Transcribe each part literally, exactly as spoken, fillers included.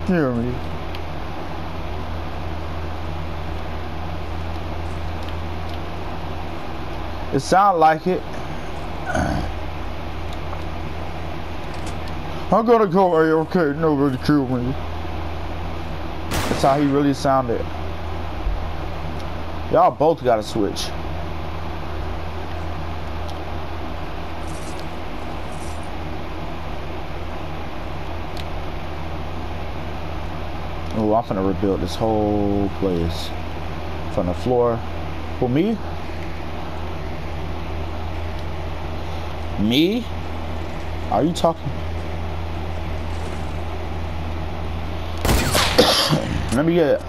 Hear me. It sound like it. I'm gonna go A F K, nobody kill me. That's how he really sounded. Y'all both gotta switch. Oh, I'm finna rebuild this whole place from the floor. For me? Me? Are you talking? Let me get it.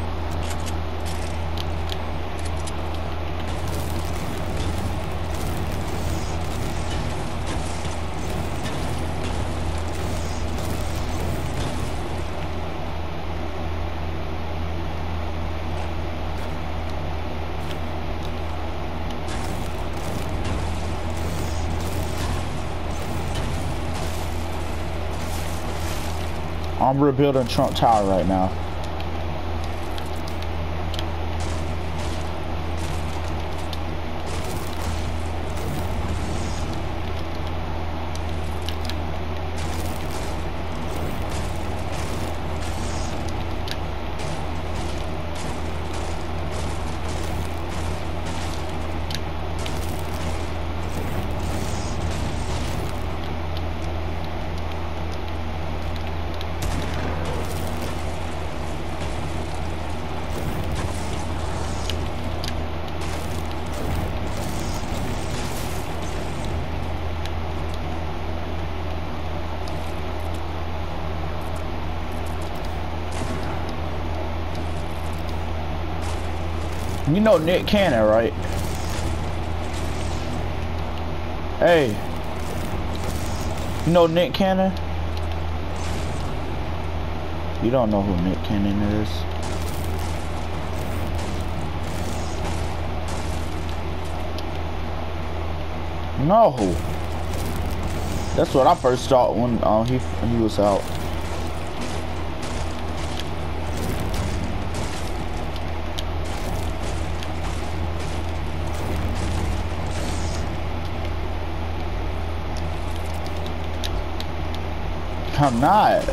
I'm rebuilding Trump Tower right now. You know Nick Cannon, right? Hey. You know Nick Cannon? You don't know who Nick Cannon is. No. That's what I first thought when uh, he, he was out. I'm not.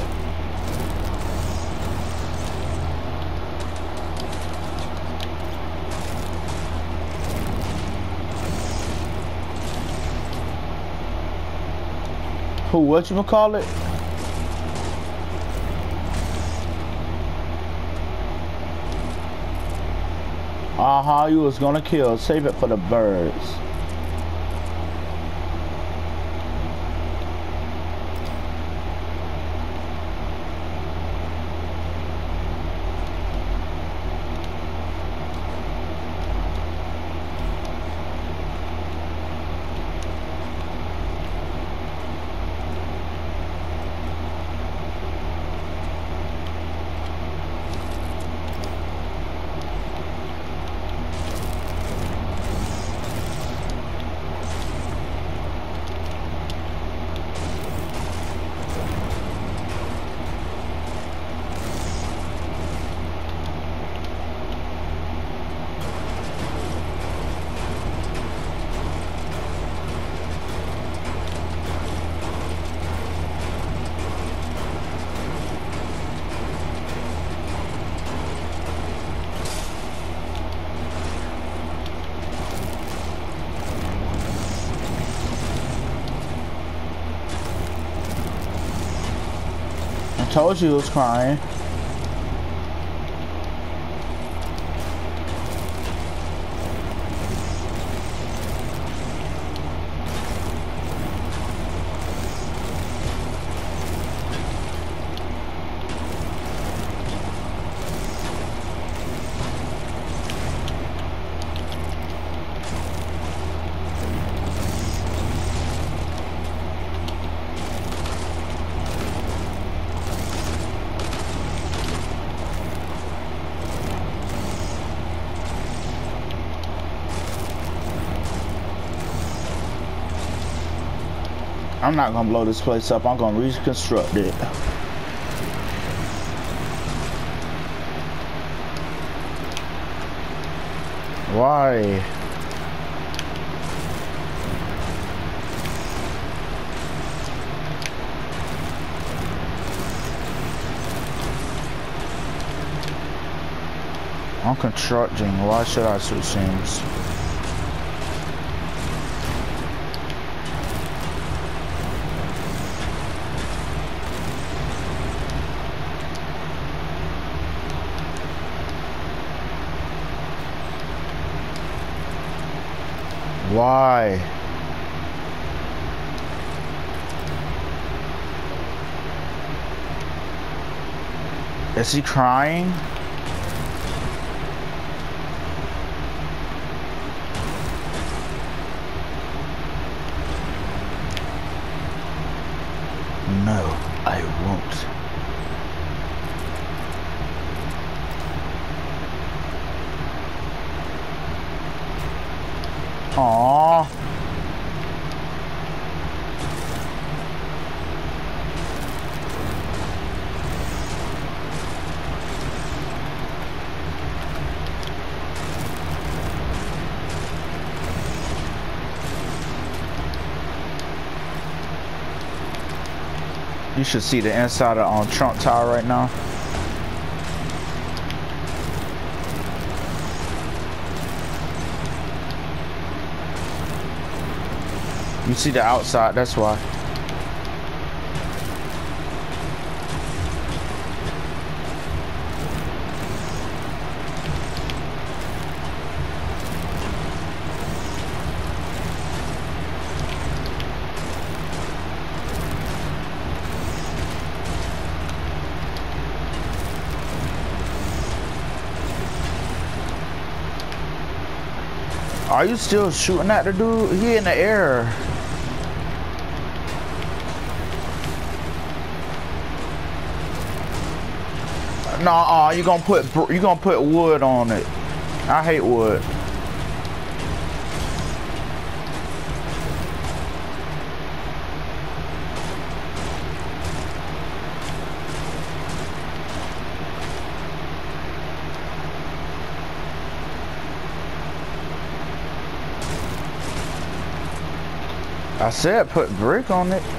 Who, what you call it? Uh-huh, you was gonna kill. Save it for the birds. I told you he was crying. I'm not gonna blow this place up. I'm gonna reconstruct it. Why? I'm constructing. Why should I switch teams? Why? Is he crying? No, I won't. Aww. You should see the inside of on Trump Tower right now. You see the outside, that's why. Are you still shooting at the dude? He in the air. Nah, you gonna put you gonna put wood on it. I hate wood. I said put brick on it.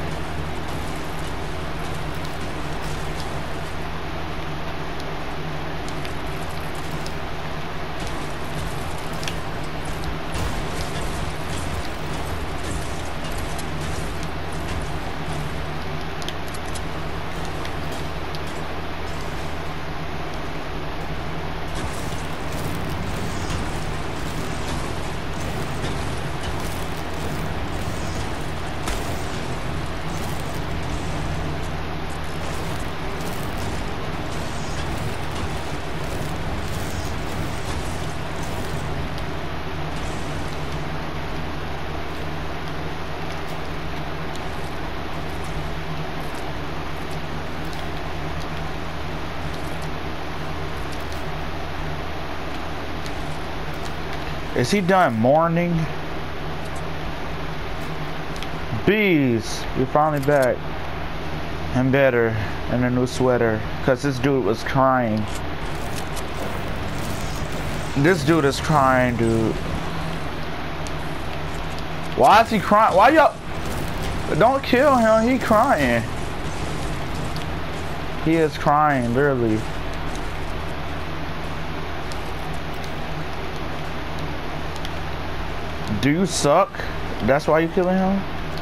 Is he done mourning? Bees, you're finally back. And better in a new sweater. Cause this dude was crying. This dude is crying, dude. Why is he crying? Why y'all? Don't kill him, he crying. He is crying, literally. Do you suck? That's why you killing him?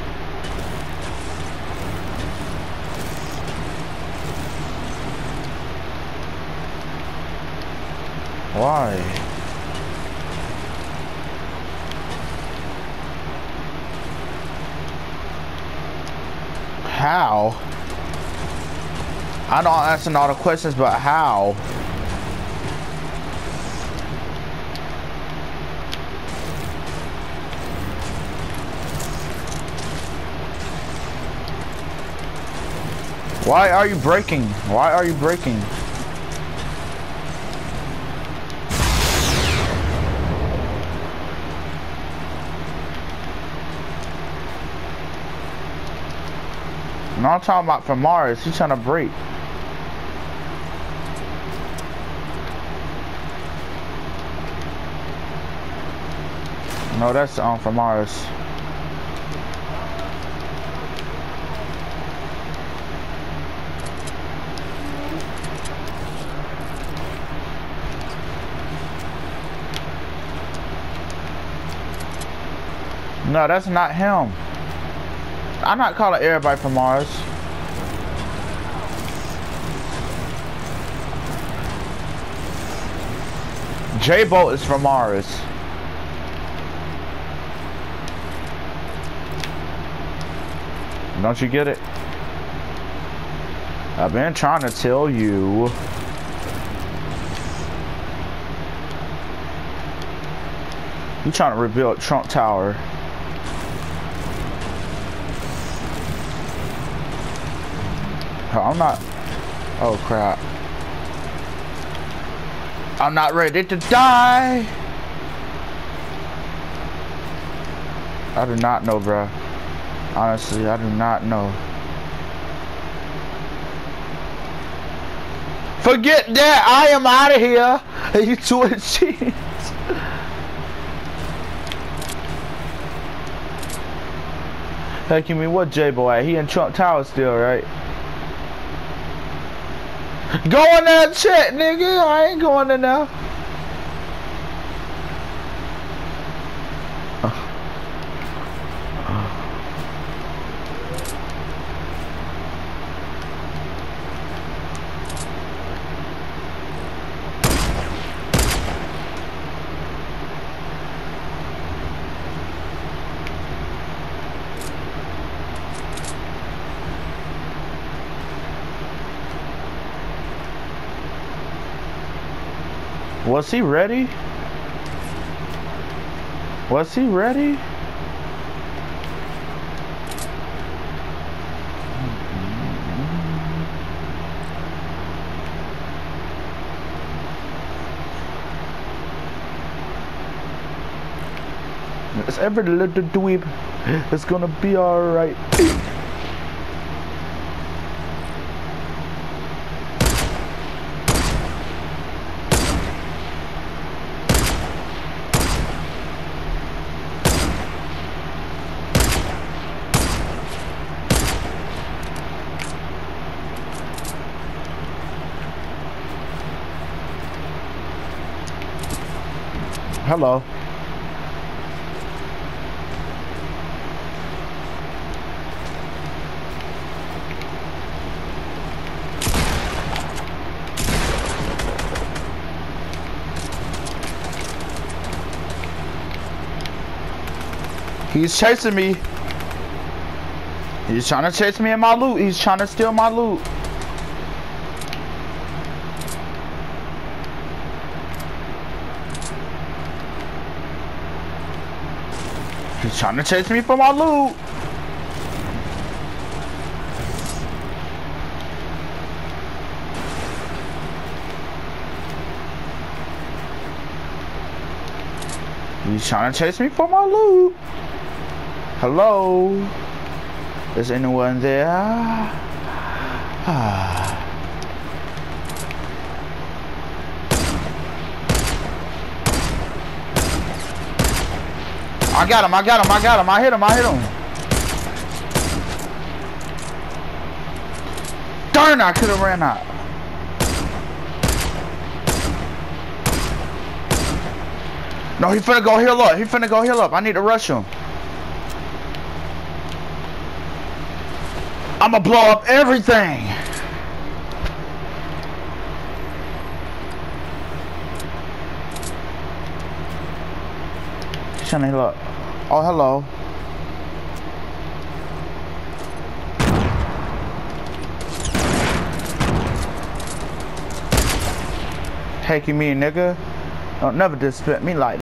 Why? How? I know I'm asking all the questions, but how? Why are you breaking? Why are you breaking? No, I'm talking about from Mars. He's trying to break. No, that's um from Mars. No, that's not him. I'm not calling everybody from Mars. J-Bolt is from Mars. Don't you get it? I've been trying to tell you. You trying to rebuild Trump Tower. I'm not. Oh crap. I'm not ready to die. I do not know, bro. Honestly, I do not know. Forget that. I am out of here. You twitching. Heck, you mean what, J-Boy? He in Trump Tower still, right? Go in there and check, nigga. I ain't going in there. Was he ready? Was he ready? It's every little dweeb. It's gonna be alright. Hello. He's chasing me. He's trying to chase me in my loot. He's trying to steal my loot. He's trying to chase me for my loot. He's trying to chase me for my loot. Hello? Is anyone there? Ah. I got him, I got him, I got him, I hit him, I hit him. Darn, I could have ran out. No, he finna go heal up, he finna go heal up. I need to rush him. I'ma blow up everything. He's trying to heal up. Oh, hello. Taking me, nigga. Don't never disrespect me like that.